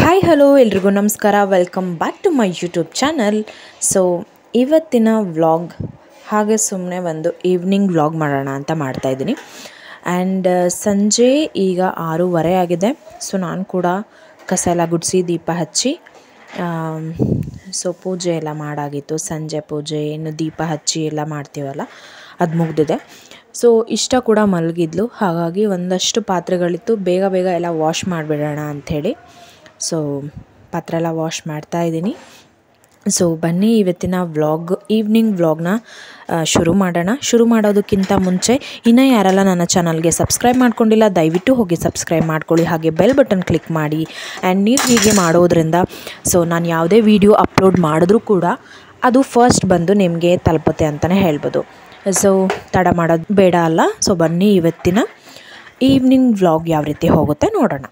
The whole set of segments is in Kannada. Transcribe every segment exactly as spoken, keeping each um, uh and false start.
ಹಾಯ್ ಹಲೋ ಎಲ್ರಿಗೂ ನಮಸ್ಕಾರ. Welcome back to my YouTube channel. So ಇವತ್ತಿನ ವ್ಲಾಗ್ ಹಾಗೆ ಸುಮ್ಮನೆ ಒಂದು ಈವ್ನಿಂಗ್ ವ್ಲಾಗ್ ಮಾಡೋಣ ಅಂತ ಮಾಡ್ತಾಯಿದ್ದೀನಿ. ಆ್ಯಂಡ್ ಸಂಜೆ ಈಗ ಆರೂವರೆ ಆಗಿದೆ. ಸೊ ನಾನು ಕೂಡ ಕಸ ಎಲ್ಲ ಗುಡಿಸಿ ದೀಪ ಹಚ್ಚಿ ಸೊ ಪೂಜೆ ಎಲ್ಲ ಮಾಡಾಗಿತ್ತು. ಸಂಜೆ ಪೂಜೆ ಏನು ದೀಪ ಹಚ್ಚಿ ಎಲ್ಲ ಮಾಡ್ತೀವಲ್ಲ ಅದು ಮುಗಿದಿದೆ. ಸೊ ಇಷ್ಟ ಕೂಡ ಮಲಗಿದ್ಲು, ಹಾಗಾಗಿ ಒಂದಷ್ಟು ಪಾತ್ರೆಗಳಿತ್ತು, ಬೇಗ ಬೇಗ ಎಲ್ಲ ವಾಶ್ ಮಾಡಿಬಿಡೋಣ ಅಂಥೇಳಿ ಸೊ ಪಾತ್ರೆ ಎಲ್ಲ ವಾಶ್ ಮಾಡ್ತಾಯಿದ್ದೀನಿ. ಸೊ ಬನ್ನಿ ಇವತ್ತಿನ ವ್ಲಾಗ್ ಈವ್ನಿಂಗ್ ವ್ಲಾಗ್ನ ಶುರು ಮಾಡೋಣ. ಶುರು ಮಾಡೋದಕ್ಕಿಂತ ಮುಂಚೆ ಇನ್ನೂ ಯಾರೆಲ್ಲ ನನ್ನ ಚಾನಲ್ಗೆ ಸಬ್ಸ್ಕ್ರೈಬ್ ಮಾಡ್ಕೊಂಡಿಲ್ಲ ದಯವಿಟ್ಟು ಹೋಗಿ ಸಬ್ಸ್ಕ್ರೈಬ್ ಮಾಡ್ಕೊಳ್ಳಿ, ಹಾಗೆ ಬೆಲ್ ಬಟನ್ ಕ್ಲಿಕ್ ಮಾಡಿ. ಆ್ಯಂಡ್ ನೀವು ಹೀಗೆ ಮಾಡೋದ್ರಿಂದ ಸೊ ನಾನು ಯಾವುದೇ ವಿಡಿಯೋ ಅಪ್ಲೋಡ್ ಮಾಡಿದ್ರೂ ಕೂಡ ಅದು ಫಸ್ಟ್ ಬಂದು ನಿಮಗೆ ತಲುಪುತ್ತೆ ಅಂತಲೇ ಹೇಳ್ಬೋದು. ಸೊ ತಡ ಮಾಡೋದು ಬೇಡ ಅಲ್ಲ. ಸೊ ಬನ್ನಿ ಇವತ್ತಿನ ಈವ್ನಿಂಗ್ ವ್ಲಾಗ್ ಯಾವ ರೀತಿ ಹೋಗುತ್ತೆ ನೋಡೋಣ.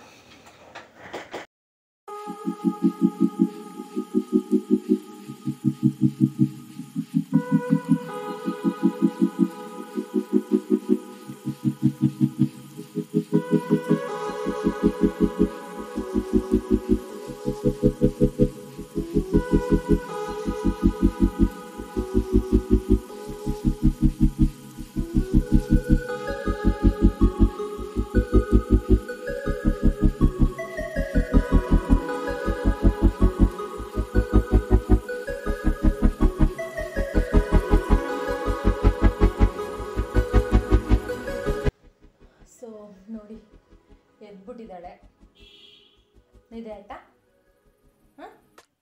ನೋಡಿ ಎದ್ಬಿಟ್ಟಿದ್ದಾಳೆ, ಇದೆ ಆಯ್ತಾ. ಹಾಂ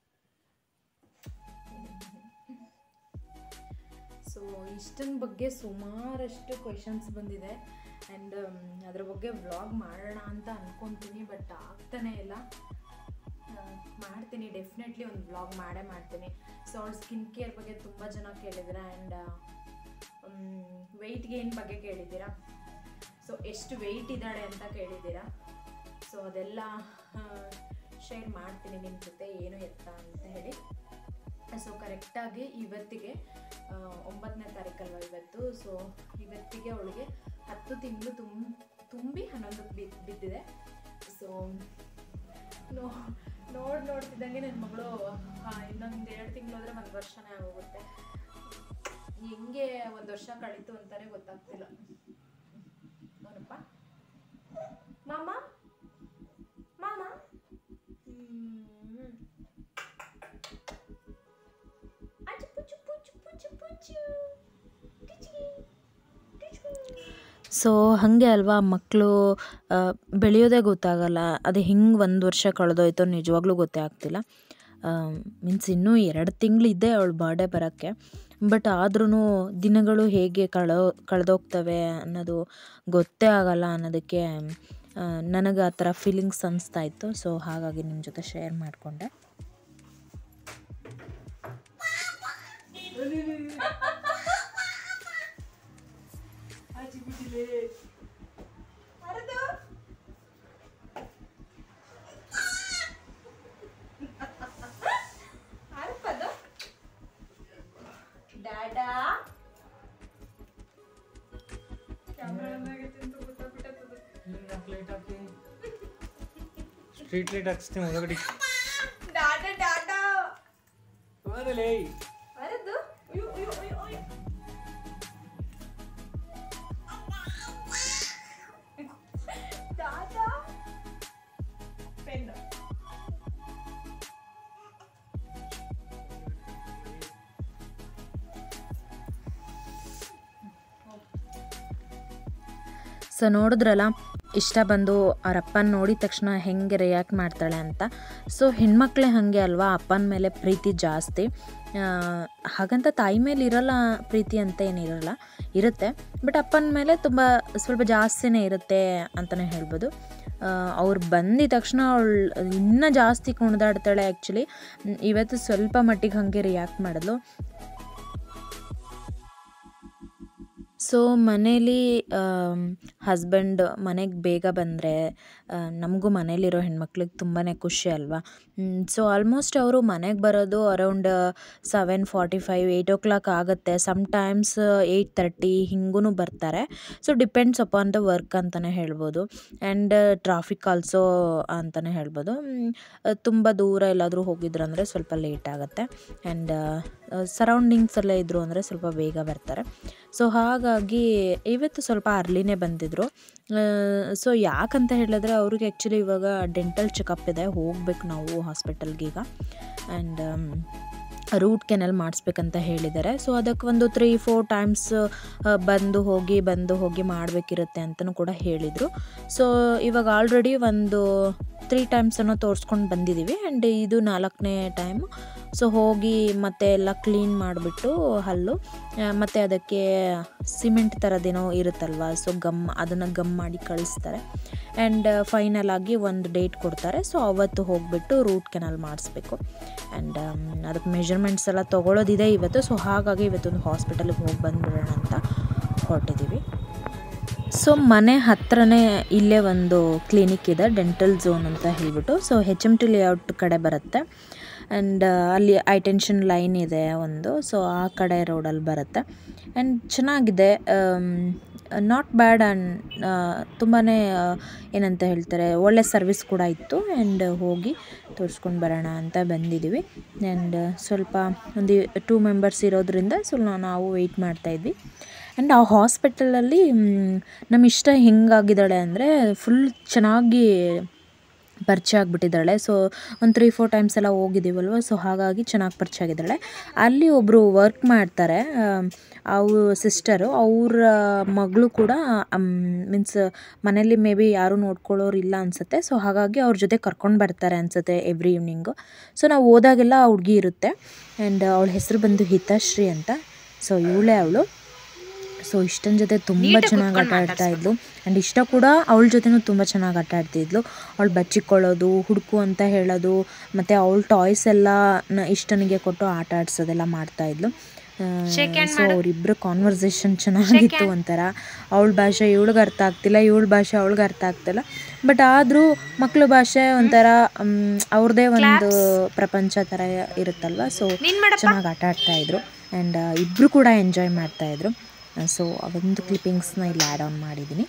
ಸೊ ಇಷ್ಟನ ಬಗ್ಗೆ ಸುಮಾರಷ್ಟು ಕ್ವೆಶನ್ಸ್ ಬಂದಿದೆ. ಆ್ಯಂಡ್ ಅದ್ರ ಬಗ್ಗೆ ವ್ಲಾಗ್ ಮಾಡೋಣ ಅಂತ ಅಂದ್ಕೊತೀನಿ, ಬಟ್ ಆಗ್ತಾನೇ ಇಲ್ಲ. ಮಾಡ್ತೀನಿ, ಡೆಫಿನೆಟ್ಲಿ ಒಂದು ವ್ಲಾಗ್ ಮಾಡೇ ಮಾಡ್ತೀನಿ. ಸೊ ಅವಳ ಸ್ಕಿನ್ ಕೇರ್ ಬಗ್ಗೆ ತುಂಬ ಜನ ಕೇಳಿದ್ದೀರಾ. ಆ್ಯಂಡ್ ವೆಯ್ಟ್ ಗೇನ್ ಬಗ್ಗೆ ಕೇಳಿದ್ದೀರಾ. ಸೊ ಎಷ್ಟು ವೆಯ್ಟ್ ಇದ್ದಾಳೆ ಅಂತ ಕೇಳಿದ್ದೀರಾ. ಸೊ ಅದೆಲ್ಲ ಶೇರ್ ಮಾಡ್ತೀನಿ ನಿಮ್ಮ ಜೊತೆ, ಏನು ಎತ್ತ ಅಂತ ಹೇಳಿ. ಸೊ ಕರೆಕ್ಟಾಗಿ ಇವತ್ತಿಗೆ ಒಂಬತ್ತನೇ ತಾರೀಕಲ್ವ ಇವತ್ತು. ಸೊ ಇವತ್ತಿಗೆ ಅವಳಿಗೆ ಹತ್ತು ತಿಂಗಳು ತುಂಬ ತುಂಬಿ ಹನ್ನೊಂದಕ್ಕೆ ಬಿ ಬಿದ್ದಿದೆ. ಸೊ ನೋ ನೋಡಿ ನೋಡ್ತಿದ್ದಂಗೆ ನನ್ನ ಮಗಳು ಇನ್ನೊಂದು ಎರಡು ತಿಂಗಳು ಹೋದರೆ ಒಂದು ವರ್ಷನೇ ಆಗೋಗುತ್ತೆ. ಹೆಂಗೆ ಒಂದು ವರ್ಷ ಕಳೀತು ಅಂತಾನೆ ಗೊತ್ತಾಗ್ತಿಲ್ಲ. ನೋಡಪ್ಪ ಮಾಮ ಮಾಮ ಸೊ ಹಾಗೆ ಅಲ್ವಾ, ಮಕ್ಕಳು ಬೆಳೆಯೋದೇ ಗೊತ್ತಾಗಲ್ಲ. ಅದು ಹಿಂಗೆ ಒಂದು ವರ್ಷ ಕಳೆದೋಯ್ತು ನಿಜವಾಗ್ಲೂ ಗೊತ್ತೇ ಆಗ್ತಿಲ್ಲ. ಮೀನ್ಸ್ ಇನ್ನೂ ಎರಡು ತಿಂಗಳಿದೆ ಅವಳು ಬರ್ಡೇ ಬರೋಕ್ಕೆ. ಬಟ್ ಆದ್ರೂ ದಿನಗಳು ಹೇಗೆ ಕಳೋ ಕಳೆದೋಗ್ತವೆ ಅನ್ನೋದು ಗೊತ್ತೇ ಆಗಲ್ಲ ಅನ್ನೋದಕ್ಕೆ ನನಗೆ ಆ ಥರ ಫೀಲಿಂಗ್ಸ್ ಅನಿಸ್ತಾ ಇತ್ತು. ಸೊ ಹಾಗಾಗಿ ನಿಮ್ಮ ಜೊತೆ ಶೇರ್ ಮಾಡಿಕೊಂಡೆ. ಸ್ಟ್ರೀಟ್ ಲೈಟ್ ಹಾಕ್ಸ್ತೀನಿ ಒಳಗಡೆ. ಟಾಟಾ ಟಾಟಾ ಹೋಗಲೇ ಅರದು ಅಯ್ಯೋ ಅಯ್ಯೋ ಅಯ್ಯೋ ಅಯ್ಯೋ ಟಾಟಾ ಪೆನ್. ಸೊ ನೋಡಿದ್ರಲ್ಲ, ಇಷ್ಟ ಬಂದು ಅವ್ರ ಅಪ್ಪನ ನೋಡಿದ ತಕ್ಷಣ ಹೆಂಗೆ ರಿಯಾಕ್ಟ್ ಮಾಡ್ತಾಳೆ ಅಂತ. ಸೊ ಹೆಣ್ಮಕ್ಳೇ ಹಾಗೆ ಅಲ್ವಾ, ಅಪ್ಪನ ಮೇಲೆ ಪ್ರೀತಿ ಜಾಸ್ತಿ. ಹಾಗಂತ ತಾಯಿ ಮೇಲೆ ಇರೋಲ್ಲ ಪ್ರೀತಿ ಅಂತ ಏನಿರಲ್ಲ, ಇರುತ್ತೆ. ಬಟ್ ಅಪ್ಪನ ಮೇಲೆ ತುಂಬ ಸ್ವಲ್ಪ ಜಾಸ್ತಿನೇ ಇರುತ್ತೆ ಅಂತಲೇ ಹೇಳ್ಬೋದು. ಅವ್ರು ಬಂದಿದ ತಕ್ಷಣ ಅವಳು ಇನ್ನೂ ಜಾಸ್ತಿ ಕುಣಿದಾಡ್ತಾಳೆ. ಆ್ಯಕ್ಚುಲಿ ಇವತ್ತು ಸ್ವಲ್ಪ ಮಟ್ಟಿಗೆ ಹಾಗೆ ರಿಯಾಕ್ಟ್ ಮಾಡಿದ್ಲು. ಸೊ ಮನೇಲಿ ಹಸ್ಬೆಂಡ್ ಮನೆಗೆ ಬೇಗ ಬಂದರೆ ನಮಗೂ ಮನೇಲಿರೋ ಹೆಣ್ಮಕ್ಳಿಗೆ ತುಂಬಾ ಖುಷಿ ಅಲ್ವಾ. ಸೊ ಆಲ್ಮೋಸ್ಟ್ ಅವರು ಮನೆಗೆ ಬರೋದು around seven forty five eight o'clock ಆಗುತ್ತೆ. ಸಮ್ಟೈಮ್ಸ್ ಏಯ್ಟ್ ತರ್ಟಿ ಹಿಂಗೂ ಬರ್ತಾರೆ. So depends upon the work ಅಂತಲೇ ಹೇಳ್ಬೋದು. ಆ್ಯಂಡ್ ಟ್ರಾಫಿಕ್ ಆಲ್ಸೋ ಅಂತಲೇ ಹೇಳ್ಬೋದು. ತುಂಬ ದೂರ ಎಲ್ಲಾದರೂ ಹೋಗಿದ್ರಂದರೆ ಸ್ವಲ್ಪ ಲೇಟ್ ಆಗುತ್ತೆ. ಆ್ಯಂಡ್ ಸರೌಂಡಿಂಗ್ಸಲ್ಲೇ ಇದ್ದರು ಅಂದರೆ ಸ್ವಲ್ಪ ಬೇಗ ಬರ್ತಾರೆ. ಸೊ ಹಾಗಾಗಿ ಇವತ್ತು ಸ್ವಲ್ಪ ಅರ್ಲಿನೇ ಬಂದಿದ್ದರು. ಸೊ ಯಾಕಂತ ಹೇಳಿದ್ರೆ ಅವ್ರಿಗೆ ಆ್ಯಕ್ಚುಲಿ ಇವಾಗ ಡೆಂಟಲ್ ಚೆಕಪ್ ಇದೆ, ಹೋಗ್ಬೇಕು ನಾವು ಹಾಸ್ಪಿಟಲ್ಗೀಗ. ಆ್ಯಂಡ್ ರೂಟ್ ಕೆನಲ್ ಮಾಡಿಸ್ಬೇಕಂತ ಹೇಳಿದ್ದಾರೆ. ಸೊ ಅದಕ್ಕೆ ಒಂದು ತ್ರೀ ಫೋರ್ ಟೈಮ್ಸ್ ಬಂದು ಹೋಗಿ ಬಂದು ಹೋಗಿ ಮಾಡಬೇಕಿರುತ್ತೆ ಅಂತಲೂ ಕೂಡ ಹೇಳಿದರು. ಸೊ ಇವಾಗ ಆಲ್ರೆಡಿ ಒಂದು ತ್ರೀ ಟೈಮ್ಸನ್ನು ತೋರಿಸ್ಕೊಂಡು ಬಂದಿದ್ದೀವಿ. ಆ್ಯಂಡ್ ಇದು ನಾಲ್ಕನೇ ಟೈಮು. ಸೊ ಹೋಗಿ ಮತ್ತೆ ಎಲ್ಲ ಕ್ಲೀನ್ ಮಾಡಿಬಿಟ್ಟು ಹಲ್ಲು ಮತ್ತು ಅದಕ್ಕೆ ಸಿಮೆಂಟ್ ಥರದ್ದೇನೋ ಇರುತ್ತಲ್ವ, ಸೊ ಗಮ್ ಅದನ್ನು ಗಮ್ ಮಾಡಿ ಕಳಿಸ್ತಾರೆ. ಆ್ಯಂಡ್ ಫೈನಲ್ ಆಗಿ ಒಂದು ಡೇಟ್ ಕೊಡ್ತಾರೆ. ಸೊ ಅವತ್ತು ಹೋಗಿಬಿಟ್ಟು ರೂಟ್ ಕೆನಲ್ ಮಾಡಿಸ್ಬೇಕು. ಆ್ಯಂಡ್ ಅದಕ್ಕೆ ಮೆಜರ್ಮೆಂಟ್ಸ್ ಎಲ್ಲ ತೊಗೊಳೋದಿದೆ ಇವತ್ತು. ಸೊ ಹಾಗಾಗಿ ಇವತ್ತೊಂದು ಹಾಸ್ಪಿಟಲ್ಗೆ ಹೋಗಿ ಬಂದುಬಿಡೋಣ ಅಂತ ಹೊರಟಿದ್ದೀವಿ. ಸೊ ಮನೆ ಹತ್ರನೇ ಇಲ್ಲೇ ಒಂದು ಕ್ಲಿನಿಕ್ ಇದೆ, ಡೆಂಟಲ್ ಝೋನ್ ಅಂತ ಹೇಳ್ಬಿಟ್ಟು. So H M T layout ಕಡೆ ಬರುತ್ತೆ. ಆ್ಯಂಡ್ ಅಲ್ಲಿ ಐಟೆನ್ಷನ್ ಲೈನ್ ಇದೆ ಒಂದು, ಸೊ ಆ ಕಡೆ ರೋಡಲ್ಲಿ ಬರುತ್ತೆ. ಆ್ಯಂಡ್ ಚೆನ್ನಾಗಿದೆ, ನಾಟ್ ಬ್ಯಾಡ್. ಆ್ಯಂಡ್ ತುಂಬಾ ಏನಂತ ಹೇಳ್ತಾರೆ, ಒಳ್ಳೆ ಸರ್ವಿಸ್ ಕೂಡ ಇತ್ತು. ಆ್ಯಂಡ್ ಹೋಗಿ ತೋರಿಸ್ಕೊಂಡು ಬರೋಣ ಅಂತ ಬಂದಿದ್ದೀವಿ. ಆ್ಯಂಡ್ ಸ್ವಲ್ಪ ಒಂದು ಟೂ ಮೆಂಬರ್ಸ್ ಇರೋದ್ರಿಂದ ಸ್ವಲ್ಪ ನಾವು ವೆಯ್ಟ್ ಮಾಡ್ತಾಯಿದ್ವಿ. ಆ್ಯಂಡ್ ಆ ಹಾಸ್ಪಿಟಲಲ್ಲಿ ನಮ್ಮ ಇಷ್ಟ ಹೆಂಗಾಗಿದ್ದಾಳೆ ಅಂದರೆ ಫುಲ್ ಚೆನ್ನಾಗಿ ಪರಿಚಯ ಆಗಿಬಿಟ್ಟಿದ್ದಾಳೆ. ಸೊ ಒಂದು ತ್ರೀ ಫೋರ್ ಟೈಮ್ಸ್ ಎಲ್ಲ ಹೋಗಿದ್ದೀವಲ್ವ, ಸೊ ಹಾಗಾಗಿ ಚೆನ್ನಾಗಿ ಪರಿಚಯ ಆಗಿದ್ದಾಳೆ. ಅಲ್ಲಿ ಒಬ್ಬರು ವರ್ಕ್ ಮಾಡ್ತಾರೆ, ಅವ್ರ ಸಿಸ್ಟರು, ಅವರ ಮಗಳು ಕೂಡ ಮೀನ್ಸ್ ಮನೇಲಿ ಮೇ ಬಿ ಯಾರೂ ನೋಡ್ಕೊಳ್ಳೋರು ಇಲ್ಲ ಅನಿಸುತ್ತೆ. ಸೊ ಹಾಗಾಗಿ ಅವ್ರ ಜೊತೆ ಕರ್ಕೊಂಡು ಬರ್ತಾರೆ ಅನಿಸುತ್ತೆ ಎವ್ರಿ ಈವ್ನಿಂಗು. ಸೊ ನಾವು ಹೋದಾಗೆಲ್ಲ ಆ ಹುಡುಗಿ ಇರುತ್ತೆ. ಆ್ಯಂಡ್ ಅವಳ ಹೆಸರು ಬಂದು ಹಿತಶ್ರೀ ಅಂತ. ಸೊ ಇವಳೇ ಅವಳು. ಸೊ ಇಷ್ಟನ ಜೊತೆ ತುಂಬ ಚೆನ್ನಾಗಿ ಆಟ ಆಡ್ತಾ ಇದ್ಲು. ಆ್ಯಂಡ್ ಇಷ್ಟ ಕೂಡ ಅವಳ ಜೊತೆನೂ ತುಂಬ ಚೆನ್ನಾಗಿ ಆಟ ಆಡ್ತಿದ್ಲು. ಅವಳು ಬಚ್ಚಿಕೊಳ್ಳೋದು, ಹುಡುಕು ಅಂತ ಹೇಳೋದು, ಮತ್ತು ಅವಳ ಟಾಯ್ಸ್ ಎಲ್ಲ ಇಷ್ಟನಿಗೆ ಕೊಟ್ಟು ಆಟ ಆಡ್ಸೋದೆಲ್ಲ ಮಾಡ್ತಾಯಿದ್ಲು. ಸೊ ಅವರಿಬ್ಬರು ಕಾನ್ವರ್ಸೇಷನ್ ಚೆನ್ನಾಗಿತ್ತು ಒಂಥರ. ಅವಳ ಭಾಷೆ ಇವಳಿಗೆ ಅರ್ಥ ಆಗ್ತಿಲ್ಲ, ಇವಳ ಭಾಷೆ ಅವಳಿಗೆ ಅರ್ಥ ಆಗ್ತಿಲ್ಲ. ಬಟ್ ಆದರೂ ಮಕ್ಕಳ ಭಾಷೆ ಒಂಥರ ಅವ್ರದ್ದೇ ಒಂದು ಪ್ರಪಂಚ ಥರ ಇರುತ್ತಲ್ವ. ಸೊ ಚೆನ್ನಾಗಿ ಆಟ ಆಡ್ತಾಯಿದ್ರು. ಆ್ಯಂಡ್ ಇಬ್ಬರು ಕೂಡ ಎಂಜಾಯ್ ಮಾಡ್ತಾಯಿದ್ರು. ಸೊ ಒಂದು ಕ್ಲಿಪ್ಪಿಂಗ್ಸ್ನ ಇಲ್ಲಿ ಆ್ಯಡ್ ಆನ್ ಮಾಡಿದ್ದೀನಿ.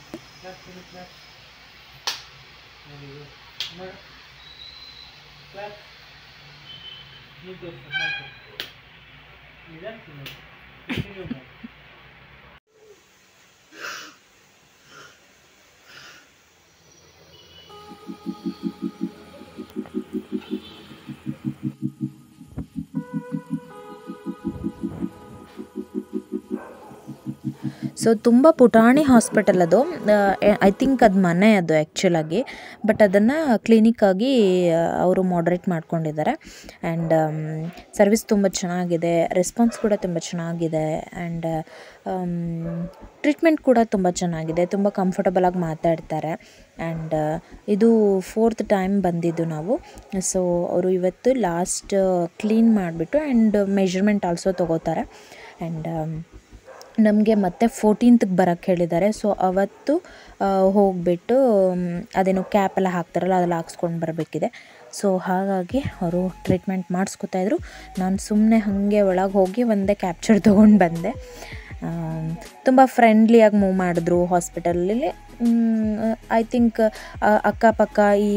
ಸೊ ತುಂಬ ಪುಟಾಣಿ ಹಾಸ್ಪಿಟಲ್ ಅದು. ಐ ಥಿಂಕ್ ಅದು ಮನೆ ಅದು ಆ್ಯಕ್ಚುಲಾಗಿ. ಬಟ್ ಅದನ್ನು ಕ್ಲಿನಿಕ್ಕಾಗಿ ಅವರು ಮಾಡ್ರೇಟ್ ಮಾಡ್ಕೊಂಡಿದ್ದಾರೆ. ಆ್ಯಂಡ್ ಸರ್ವಿಸ್ ತುಂಬ ಚೆನ್ನಾಗಿದೆ, ರೆಸ್ಪಾನ್ಸ್ ಕೂಡ ತುಂಬ ಚೆನ್ನಾಗಿದೆ. ಆ್ಯಂಡ್ ಟ್ರೀಟ್ಮೆಂಟ್ ಕೂಡ ತುಂಬ ಚೆನ್ನಾಗಿದೆ, ತುಂಬ ಕಂಫರ್ಟಬಲಾಗಿ ಮಾತಾಡ್ತಾರೆ. ಆ್ಯಂಡ್ ಇದು ಫೋರ್ತ್ ಟೈಮ್ ಬಂದಿದ್ದು ನಾವು. ಸೊ ಅವರು ಇವತ್ತು ಲಾಸ್ಟ್ ಕ್ಲೀನ್ ಮಾಡಿಬಿಟ್ಟು ಆ್ಯಂಡ್ ಮೆಜರ್ಮೆಂಟ್ ಆಲ್ಸೋ ತೊಗೋತಾರೆ. ಆ್ಯಂಡ್ ನಮಗೆ ಮತ್ತೆ ಫೋರ್ಟೀನ್ತ್ಗೆ ಬರೋಕ್ಕೆ ಹೇಳಿದ್ದಾರೆ. ಸೊ ಅವತ್ತು ಹೋಗಿಬಿಟ್ಟು ಅದೇನೋ ಕ್ಯಾಪೆಲ್ಲ ಹಾಕ್ತಾರಲ್ಲ ಅದೆಲ್ಲ ಹಾಕ್ಸ್ಕೊಂಡು ಬರಬೇಕಿದೆ. ಸೊ ಹಾಗಾಗಿ ಅವರು ಟ್ರೀಟ್ಮೆಂಟ್ ಮಾಡಿಸ್ಕೊತಾಯಿದ್ರು. ನಾನು ಸುಮ್ಮನೆ ಹಾಗೆ ಒಳಗೆ ಹೋಗಿ ಒಂದೇ ಕ್ಯಾಪ್ಚರ್ ತೊಗೊಂಡು ಬಂದೆ. ತುಂಬ ಫ್ರೆಂಡ್ಲಿಯಾಗಿ ಮೂವ್ ಮಾಡಿದ್ರು ಹಾಸ್ಪಿಟಲಲ್ಲಿ. ಐ ಥಿಂಕ್ ಅಕ್ಕಪಕ್ಕ ಈ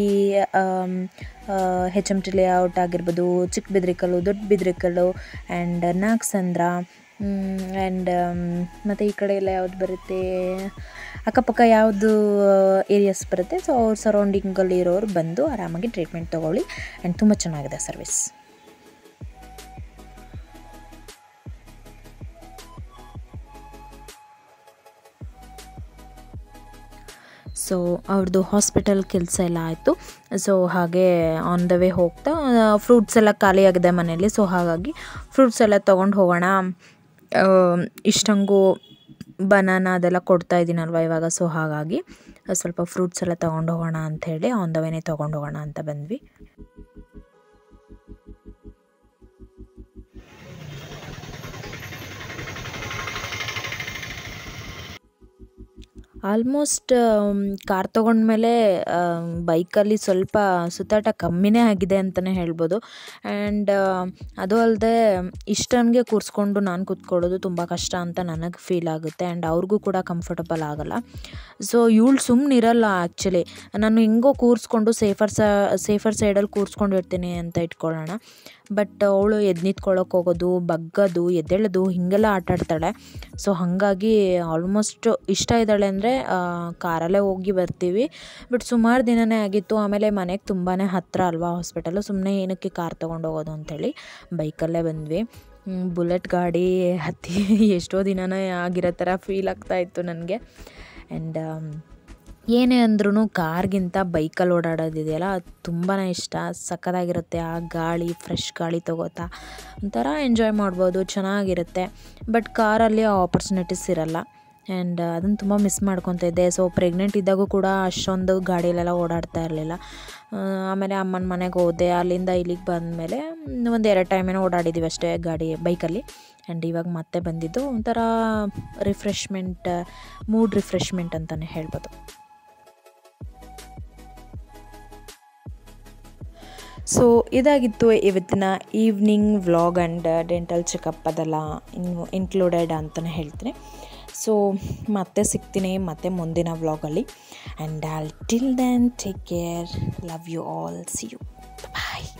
ಹೆಚ್ ಎಮ್ ಟಿ ಲೇಔಟ್ ಆಗಿರ್ಬೋದು, ಚಿಕ್ಕ ಬಿದ್ರಿಕಲ್ಲು, ದೊಡ್ಡ ಬಿದ್ರಿಕಲ್ಲು, ಆ್ಯಂಡ್ ನಾಗಸಂದ್ರ, ಆ್ಯಂಡ್ ಮತ್ತು ಈ ಕಡೆ ಎಲ್ಲ ಯಾವ್ದು ಬರುತ್ತೆ, ಅಕ್ಕಪಕ್ಕ ಯಾವುದು ಏರಿಯಾಸ್ ಬರುತ್ತೆ. ಸೊ ಅವ್ರ ಸರೌಂಡಿಂಗಲ್ಲಿ ಇರೋರು ಬಂದು ಆರಾಮಾಗಿ ಟ್ರೀಟ್ಮೆಂಟ್ ತೊಗೊಳ್ಳಿ. ಆ್ಯಂಡ್ ತುಂಬ ಚೆನ್ನಾಗಿದೆ ಸರ್ವಿಸ್. ಸೊ ಅವ್ರದ್ದು ಹಾಸ್ಪಿಟಲ್ ಕೆಲಸ ಎಲ್ಲ ಆಯಿತು. ಸೊ ಹಾಗೆ ಆನ್ ದ ವೇ ಹೋಗ್ತಾ ಫ್ರೂಟ್ಸ್ ಎಲ್ಲ ಖಾಲಿಯಾಗಿದೆ ಮನೆಯಲ್ಲಿ. ಸೊ ಹಾಗಾಗಿ ಫ್ರೂಟ್ಸ್ ಎಲ್ಲ ತೊಗೊಂಡು ಹೋಗೋಣ, ಇಷ್ಟಂಗೂ ಬನಾನಾ ಅದೆಲ್ಲ ಕೊಡ್ತಾ ಇದ್ದೀನಲ್ವ ಇವಾಗ. ಸೊ ಹಾಗಾಗಿ ಸ್ವಲ್ಪ ಫ್ರೂಟ್ಸ್ ಎಲ್ಲ ತೊಗೊಂಡು ಹೋಗೋಣ ಅಂಥೇಳಿ ಆನ್ ದ ವೇನೇ ತೊಗೊಂಡು ಹೋಗೋಣ ಅಂತ ಬಂದ್ವಿ. ಆಲ್ಮೋಸ್ಟ್ ಕಾರ್ ತೊಗೊಂಡ್ಮೇಲೆ ಬೈಕಲ್ಲಿ ಸ್ವಲ್ಪ ಸುತ್ತಾಟ ಕಮ್ಮಿನೇ ಆಗಿದೆ ಅಂತಲೇ ಹೇಳ್ಬೋದು. ಆ್ಯಂಡ್ ಅದು ಅಲ್ಲದೆ ಇಷ್ಟನಿಗೆ ಕೂರಿಸ್ಕೊಂಡು ನಾನು ಕೂತ್ಕೊಳ್ಳೋದು ತುಂಬ ಕಷ್ಟ ಅಂತ ನನಗೆ ಫೀಲ್ ಆಗುತ್ತೆ. ಆ್ಯಂಡ್ ಅವ್ರಿಗೂ ಕೂಡ ಕಂಫರ್ಟಬಲ್ ಆಗೋಲ್ಲ. ಸೊ ಇವಳು ಸುಮ್ಮನೆ ಇರಲ್ಲ ಆ್ಯಕ್ಚುಲಿ. ನಾನು ಹೆಂಗೋ ಕೂರಿಸ್ಕೊಂಡು ಸೇಫರ್ ಸ ಸೇಫರ್ ಸೈಡಲ್ಲಿ ಕೂರಿಸ್ಕೊಂಡು ಇರ್ತೀನಿ ಅಂತ ಇಟ್ಕೊಳ್ಳೋಣ. ಬಟ್ ಅವಳು ಎದ್ದು ನಿಂತ್ಕೊಳ್ಳೋಕೆ ಹೋಗೋದು, ಬಗ್ಗೋದು, ಎದ್ದೇಳೋದು ಹೀಗೆಲ್ಲ ಆಟಾಡ್ತಾಳೆ. ಸೊ ಹಾಗಾಗಿ ಆಲ್ಮೋಸ್ಟ್ ಇಷ್ಟ ಇದ್ದಾಳೆ ಅಂದರೆ ಕಾರಲ್ಲೇ ಹೋಗಿ ಬರ್ತೀವಿ. ಬಟ್ ಸುಮಾರು ದಿನವೇ ಆಗಿತ್ತು. ಆಮೇಲೆ ಮನೆಗೆ ತುಂಬಾ ಹತ್ತಿರ ಅಲ್ವಾ ಹಾಸ್ಪಿಟಲು, ಸುಮ್ಮನೆ ಏನಕ್ಕೆ ಕಾರ್ ತೊಗೊಂಡು ಹೋಗೋದು ಅಂಥೇಳಿ ಬೈಕಲ್ಲೇ ಬಂದ್ವಿ. ಬುಲೆಟ್ ಗಾಡಿ ಹತ್ತಿ ಎಷ್ಟೋ ದಿನವೇ ಆಗಿರೋ ಥರ ಫೀಲ್ ಆಗ್ತಾಯಿತ್ತು ನನಗೆ. ಆ್ಯಂಡ್ ಏನೇ ಅಂದ್ರೂ ಕಾರ್ಗಿಂತ ಬೈಕಲ್ಲಿ ಓಡಾಡೋದಿದೆಯಲ್ಲ ಅದು ತುಂಬಾ ಇಷ್ಟ. ಸಕ್ಕತ್ತಾಗಿರುತ್ತೆ. ಆ ಗಾಳಿ, ಫ್ರೆಶ್ ಗಾಳಿ ತೊಗೋತಾ ಒಂಥರ ಎಂಜಾಯ್ ಮಾಡ್ಬೋದು, ಚೆನ್ನಾಗಿರುತ್ತೆ. ಬಟ್ ಕಾರಲ್ಲಿ ಆ ಆಪರ್ಚುನಿಟೀಸ್ ಇರಲ್ಲ. ಆ್ಯಂಡ್ ಅದನ್ನು ತುಂಬ ಮಿಸ್ ಮಾಡ್ಕೊತಾ ಇದ್ದೆ. ಸೊ ಪ್ರೆಗ್ನೆಂಟ್ ಇದ್ದಾಗೂ ಕೂಡ ಅಷ್ಟೊಂದು ಗಾಡಿಯಲ್ಲೆಲ್ಲ ಓಡಾಡ್ತಾ ಇರಲಿಲ್ಲ. ಆಮೇಲೆ ಅಮ್ಮನ ಮನೆಗೆ ಹೋದೆ. ಅಲ್ಲಿಂದ ಇಲ್ಲಿಗೆ ಬಂದಮೇಲೆ ಒಂದು ಎರಡು ಟೈಮೇನೋ ಓಡಾಡಿದ್ದೀವಿ ಅಷ್ಟೇ ಗಾಡಿ ಬೈಕಲ್ಲಿ. ಆ್ಯಂಡ್ ಇವಾಗ ಮತ್ತೆ ಬಂದಿದ್ದು ಒಂಥರ ರಿಫ್ರೆಶ್ಮೆಂಟ್, ಮೂಡ್ ರಿಫ್ರೆಶ್ಮೆಂಟ್ ಅಂತಲೇ ಹೇಳ್ಬೋದು. ಸೊ ಇದಾಗಿತ್ತು ಇವತ್ತಿನ evening vlog and dental checkup ಅದೆಲ್ಲ ಇನ್ನು ಇನ್ಕ್ಲೂಡೆಡ್ ಅಂತಲೇ ಹೇಳ್ತೀನಿ. ಸೊ ಮತ್ತೆ ಸಿಗ್ತೀನಿ ಮತ್ತೆ ಮುಂದಿನ ವ್ಲಾಗಲ್ಲಿ. And all till then take care, love you all, see you, bye.